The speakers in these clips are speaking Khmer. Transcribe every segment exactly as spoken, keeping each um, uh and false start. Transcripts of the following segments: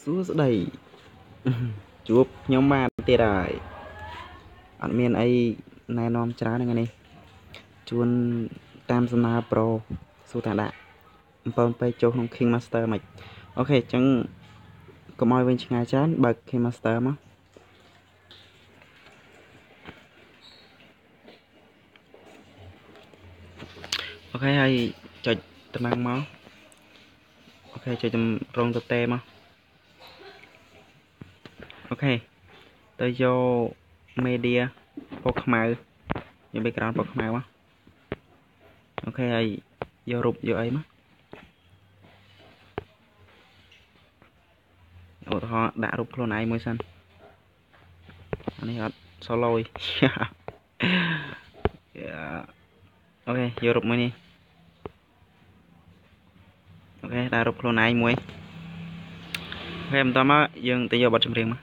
សួស្តីជួបខ្ញុំបានទៀតហើយអត់មានអីណែនាំច្រើនហ្នឹងនេះជួនតាមសំណើប្រូសួរថាដាក់អំពើពេកចូលក្នុង King Master មិនអូខេអញ្ចឹងកុំឲ្យវិញឆ្ងាយច្រើនបើក King Master មកអូខេហើយចុចតំណែងមកអូខេចុចតម្រងទៅទេមកអូខេទៅយក media ពណ៌ខ្មៅយក background ពណ៌ខ្មៅមកអូខេហើយយករូបយកអីមកឧទាហរណ៍ដាក់រូបខ្លួនឯងមួយសិនអានេះអត់សឡយអូខេយករូបមួយនេះអូខេដាក់រូបខ្លួនឯងមួយអូខេបន្តមកយើងទៅយកបទចម្រៀងមក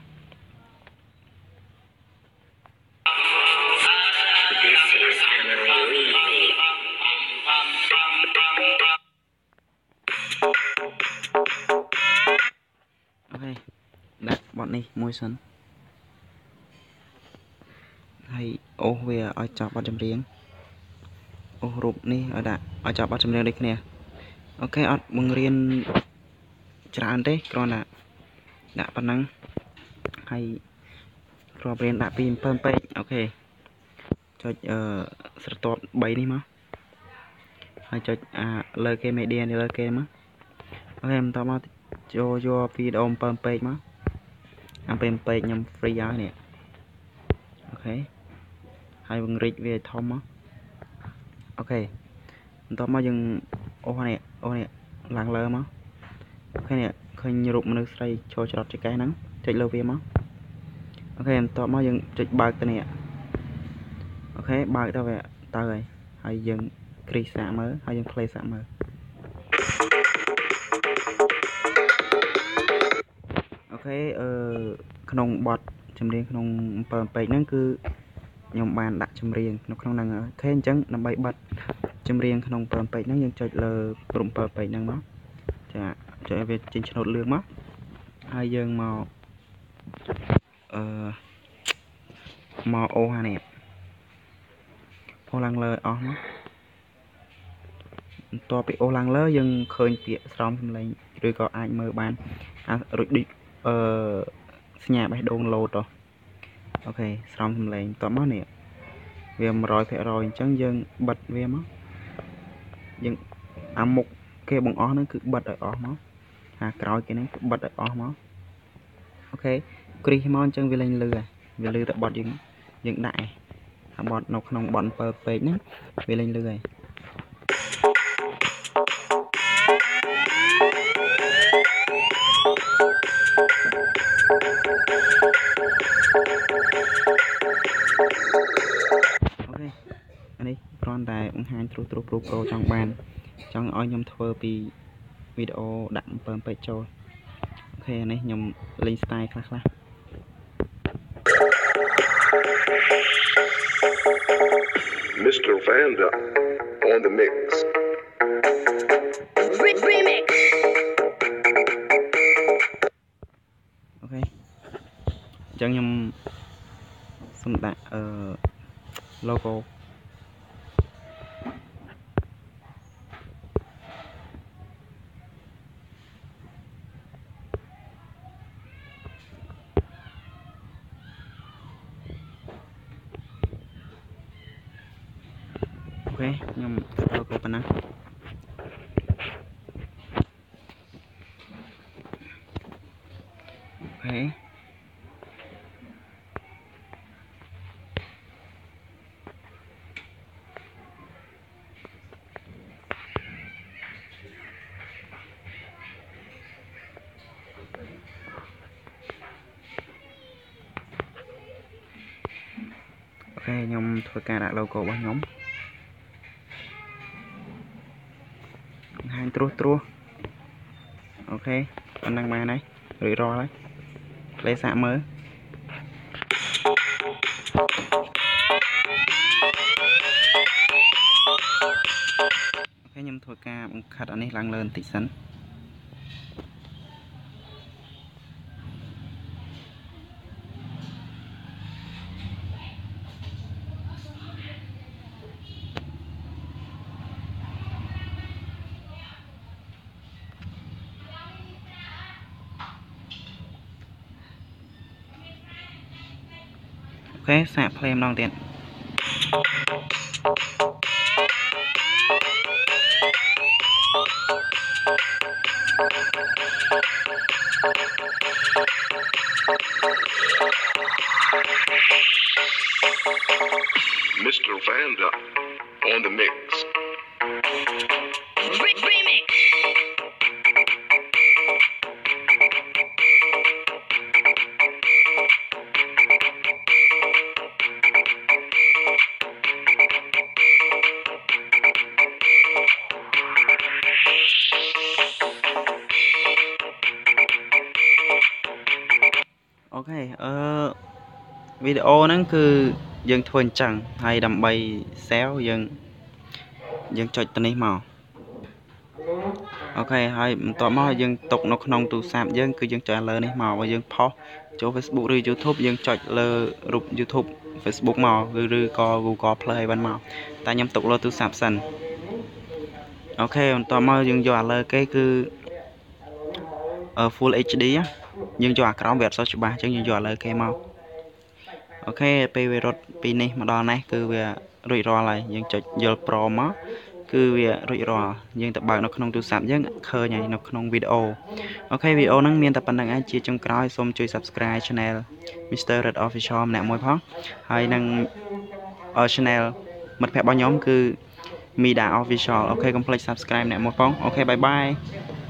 អូខេដាក់បទនេះមួយសិនហើយអូសវាឲ្យចប់បទចម្រៀងអូសរូបនេះឲ្យដាក់ឲ្យចប់បទចម្រៀងដូចគ្នាអូខេអត់បង្រៀនច្រើនទេគ្រាន់តែដាក់ប៉ុណ្ណឹងហើយគ្រាប់រៀនដាក់ពីអំពើពេកអូខេចុចអឺស្រទាប់បីនេះមកហើយចុចអាលើគេ media នេះលើគេមកអូខេបន្តមកចូលយកវីដេអូអំពើពេកមកអំពើពេកខ្ញុំ free ហើយនេះអូខេហើយបង្រិចវាឲ្យធំមកអូខេបន្តមកយើងអូនេះអូនេះឡើងលើមកអូខេនេះឃើញរូបមនុស្សស្រីឈរច្រត់ចកេះហ្នឹងចុចលើវាមកអូខេបន្តមកយើងចុចបើកទៅនេះអូខេបើកទៅវាទៅហើយហើយយើងគ្រីសាកមើលហើយយើង play សាកមើលអូខេអឺក្នុងបទចម្រៀងក្នុងអំពើពេកហ្នឹងគឺខ្ញុំបានដាក់ចម្រៀងនៅក្នុងហ្នឹងអូខេអញ្ចឹងដើម្បីបិទចម្រៀងក្នុងអំពើពេកហ្នឹងយើងចុចលើរូបអំពើពេកហ្នឹងមកចាចុចឲ្យវាចេញឆ្នោតលឿងមកហើយយើងមកអឺមកអូអានេះអូឡើងលើអស់មកបន្ទាប់ពីអូឡើងលើយើងឃើញពាក្យស្រោមសំឡេងឬក៏អាចមើលបានអារួចដូចអឺសញ្ញាបេះដូងលោតអូខេស្រោមសំឡេងបន្ទាប់មកនេះវា một trăm phần trăm អញ្ចឹងយើងបិទវាមកយើងអាមុខគេបង្អស់ហ្នឹងគឺបិទឲ្យអស់មកអាក្រោយគេហ្នឹងបិទឲ្យអស់មកអូខេគ្រីសមកអញ្ចឹងវាលេងលឺហើយវាលឺតែបត់យើងយើងដាក់ឯងអាបត់នៅក្នុងបត់អំពើពេកហ្នឹងវាលេងលឺហើយអូខេអានេះគ្រាន់តែបង្ហាញទ្រុសទ្រុសប្រូប្រូចង់បានចង់ឲ្យខ្ញុំធ្វើពីវីដេអូដាក់អំពើពេកចូលអូខេអានេះខ្ញុំលេង style ខ្លះខ្លះ Mister Vanda on the mix. Remix. អូខេអញ្ចឹងខ្ញុំសូមដាក់អឺ logoអូខេខ្ញុំ logo ប៉ុណ្ណាអូខេអូខេខ្ញុំធ្វើការដាក់ logo របស់ខ្ញុំបង្ហាញត្រួសត្រាសអូខេប៉ុណ្ណឹងបានហើយរួចរាល់ហើយ play សាកមើលអូខេខ្ញុំធ្វើការបង្ខិតអានេះឡើងលើបន្តិចសិន khé xạ play nong tiền Mister Vanda on the mix. Remix. Ok ờ videoហ្នឹងគឺយើងធ្វើអញ្ចឹងហើយដើម្បី sell យើងយើងចុចទៅនេះមកអូខេហើយបន្ទាប់មកយើងទុកនៅក្នុងទូរស័ព្ទយើងគឺយើងចុចលើនេះមកបើយើងផុសចូល Facebook ឬ YouTube យើងចុចលើរូប YouTube Facebook មកឬឬក៏ Google Play បានមកតែខ្ញុំទុកលើទូរស័ព្ទសិនអូខេបន្ទាប់មកយើងយកអាលើគេគឺ Full เอช ดี យើងយកអាក្រោមវាអត់សូវច្បាស់អញ្ចឹងយើងយកអាលើគេមកអូខេពេលវារត់ពីនេះមកដល់នេះគឺវារួចរាល់ហើយយើងចុចយល់ Pro មកគឺវារួចរាល់យើងទៅបើកនៅក្នុងទូរស័ព្ទយើងឃើញហើយនៅក្នុងវីដេអូអូខេវីដេអូហ្នឹងមានតែប៉ុណ្្នឹងឯងជាចុងក្រោយសូមជួយ Subscribe Channel Mister Red Official ម្នាក់មួយផងហើយនឹង Channel មិត្តភ័ក្តិរបស់ខ្ញុំគឺ Mida Official អូខេកុំភ្លេច Subscribe ម្នាក់មួយផងអូខេបាយបាយ